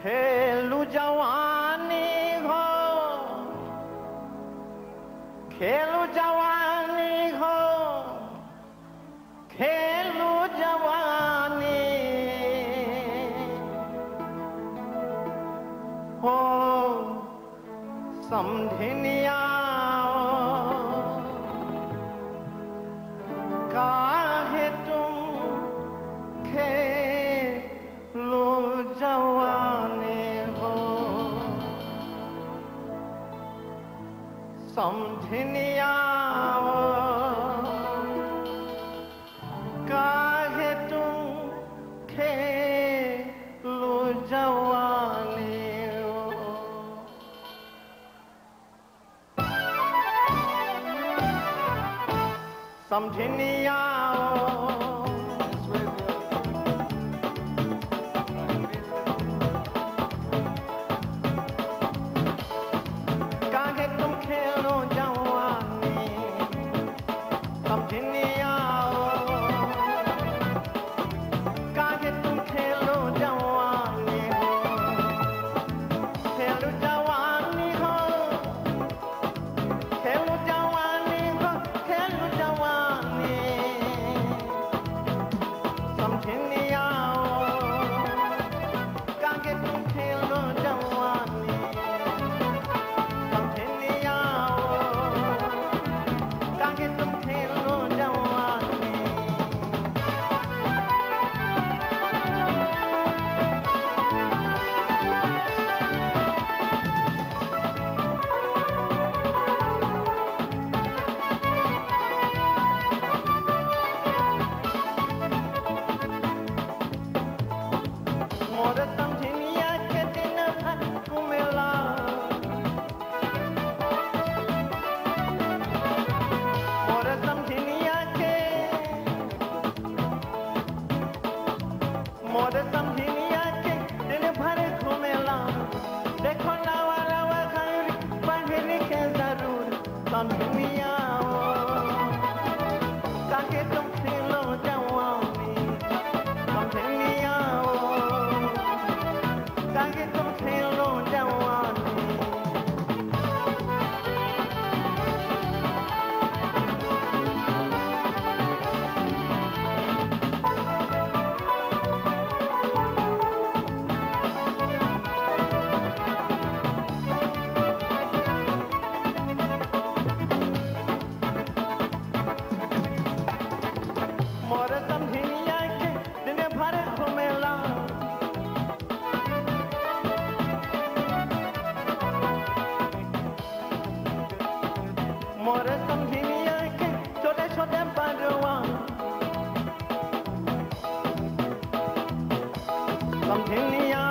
खेलू जवानी हो, खेलू जवानी हो, खेलू जवानी हो, समझनिया काहे तुम खेलो जवानी हो, समझनिया काहे तुम खेलो जवानी हो। समझनिया काहे तुम खेलो जवानी, समझनिया काहे तुम खेलो जवानी हो, खेलो जवानी हो, खेलो जवानी हो, खेलो जवानी, समझनिया काहे तुम खेलो जवानी, समझनिया काहे तुम खेलो जवानी। मोर समझनिया के दिन भर घुमेला, मोर समझनिया के, मोर समझनिया के दिन भर घुमेला, देखो नवा नवा घर पढ़ने के जरूर, समझनिया काहे तुम खेलो जवानी, समझनिया काहे तुम खेलो जवानी। मोर समझनिया के दिन भर घुमेला, मोर समझनिया के छोटे छोटे बड़वा, समझनिया